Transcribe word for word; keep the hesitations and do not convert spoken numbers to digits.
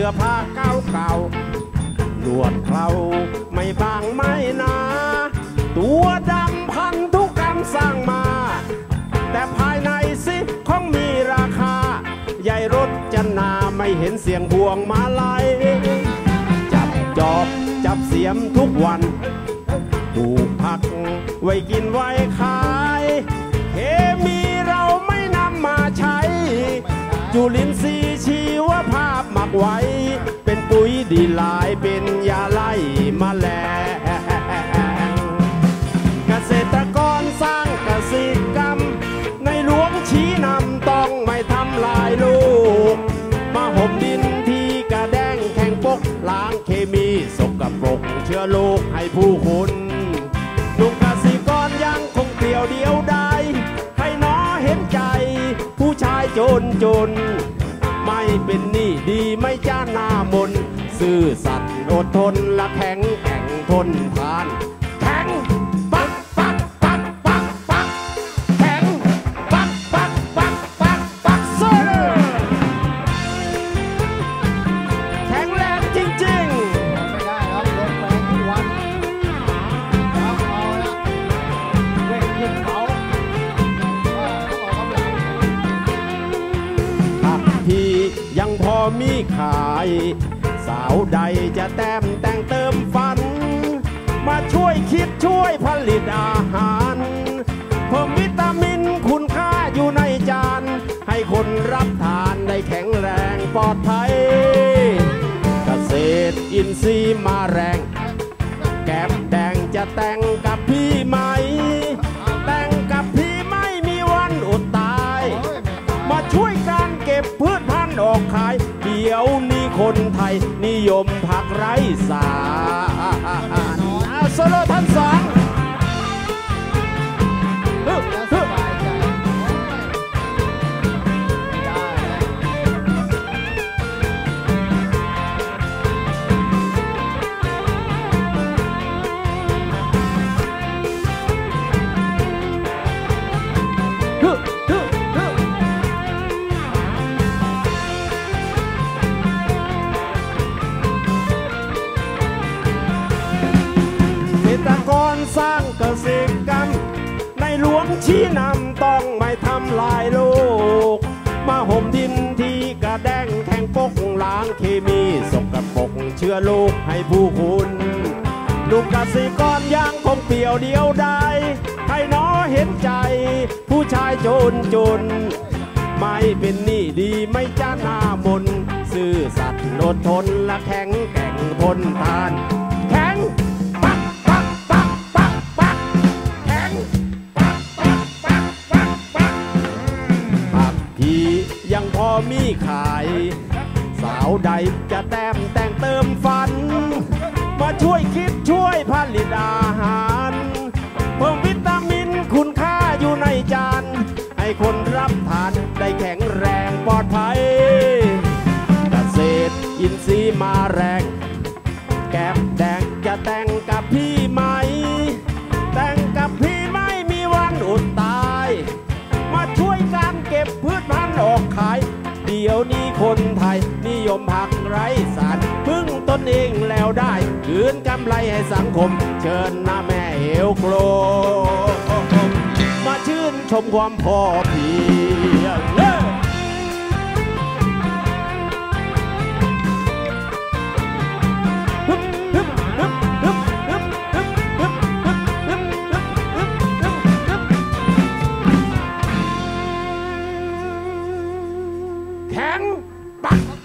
สื้อผ้าเก่าเก่าหนวดเคราไม่บางไม่หนาตัวดำพันธุกรรมสร้างมาแต่ภายในสิของมีราคาใหญ่รถจะนาไม่เห็นเสียงพวงมาลัยจับจอบจับเสียมทุกวันปลูกผักไว้กินไว้ขายเคมีเราไม่นำมาใช้จุลินทรีย์ชีวภาพหมักไว้เป็นปุ๋ยดีหลายเป็นยาไล่แมลงเกษตรกรสร้างเกษตรกรรมในหลวงชี้นำต้องไม่ทำลายลูกมาห่มดินที่กระแดงแข็งปกล้างเคมีสกปรกเชื้อโรคให้ผู้คนลุงเกษตรกรยังคงเปลี่ยวเดียวได้ให้น้อเห็นใจผู้ชายจนจนไม่เป็นหนี้ดีไม่จ้าหน้ามนซื่อสัตย์อดทนและแข็งแกร่งทนทานแข็งปักปักปักปักปักแข็งปักปักปักปักปักโซ่แข็งแรงจริงๆไม่ได้ครับลงแรงทุกวันครับเอาละเร่งขึ้นเขาต้องออกกำลังผักที่ยังพอมีขายสาวใดจะแต้มแต่งเติมฟันมาช่วยคิดช่วยผลิตอาหารเพิ่มวิตามินคุณค่าอยู่ในจานให้คนรับทานได้แข็งแรงปลอดภัยเกษตรอินทรีย์มาแรงแก้มแดงจะแต่งกับพี่ไหมแต่งกับพี่ไม่มีวันอดตายมาช่วยการเก็บพืชพันธุ์ออกขายเดี๋ยวนี้คนไทยนิยมผักไร้สารโซโลท่านสองสบายใจสร้างเกษตรกรรมในหลวงชี้นำต้องไม่ทำลายโลกมาห่มดินที่กระแดงแข็งปกล้างเคมีสกปรกเชื้อโรคให้ผู้คุณลูกเกษตรกรยังคงเปลี่ยวเดียวได้ให้น้อเห็นใจผู้ชายจนจนไม่เป็นหนี้ดีไม่จ้าหน้ามนซื่อสัตย์อดทนและแข็งแกร่งทนทานแข็งยังพอมีขายสาวใดจะแต้มแต่งเติมฟันมาช่วยคิดช่วยผลิตอาหารเพิ่มวิตามินคุณค่าอยู่ในจานให้คนรับทานได้แข็งแรงปลอดภัยเกษตรอินทรีย์มาแรงแก้มแดงจะแต่งกับพี่ไหมแต่งกับพี่ไม่มีวันอดตายมาช่วยการเก็บพืชพันธุ์ออกขายเดี๋ยวนี้คนไทยนิยมผักไร้สารพึ่งตนเองแล้วได้คืนกำไรให้สังคมเชิญหน้าแม่เอวโครมาชื่นชมความพอเพียงแข็งปัก